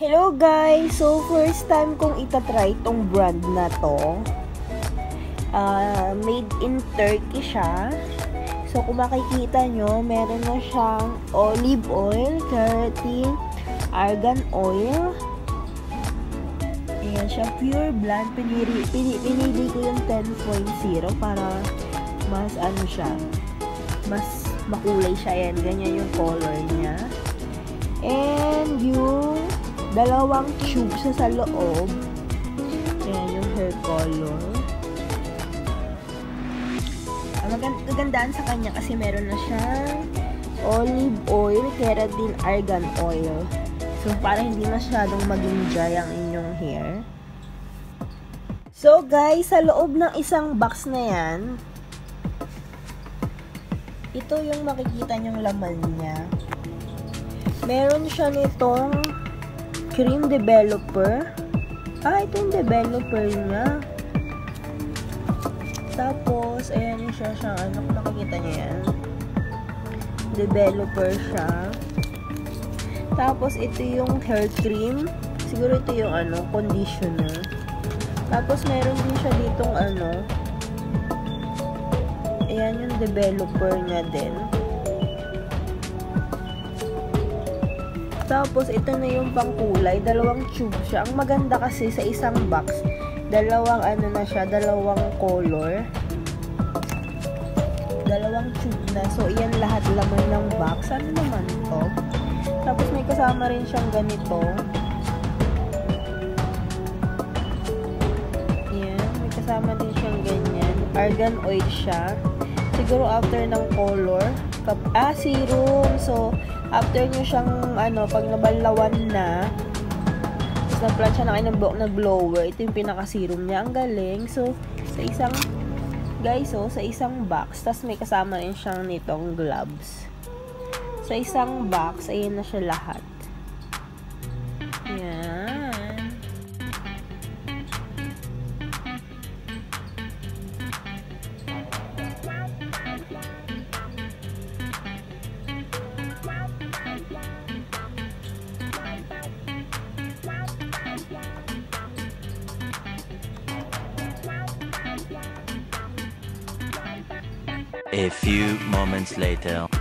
Hello guys! So, first time kong itatry itong brand na to. Made in Turkey siya. So, kung makikita nyo, meron na siyang olive oil, keratin, argan oil. Ayan siya, pure blend. Pinili ko yung 10.0 para mas ano siya, mas makulay siya. Ayan, ganyan yung color niya. And yung dalawang tube sa loob. Ayan yung hair color. Magandaan sa kanya kasi meron na siyang olive oil, keratin, argan oil. So, para hindi masyadong maging dry ang inyong hair. So, guys, sa loob ng isang box na yan, ito yung makikita nyong laman niya. Meron siya nitong cream developer. Ito yung developer niya. Tapos, ayan siya, ano, nakikita niya yan. Developer siya. Tapos, ito yung hair cream. Siguro ito yung, ano, conditioner. Tapos, meron din siya ditong, ano, ayan yung developer niya din. Tapos, ito na yung pangkulay. Dalawang tube siya. Ang maganda kasi sa isang box, dalawang ano na siya, dalawang color. Dalawang tube na. So, iyan lahat laman ng box. Ano naman to? Tapos, may kasama rin siyang ganito. Ayan. May kasama din siyang ganyan. Argan oil siya. Siguro after ng color. Serum. So, after nyo siyang, ano, pag nabalawan na, tapos na-plant siya na kayo ng blower, ito yung pinaka-serum niya. Ang galing. So, sa isang, guys, sa isang box, tapos may kasama rin siyang nitong gloves. Sa isang box, ayan na siya lahat. Ayan. A few moments later.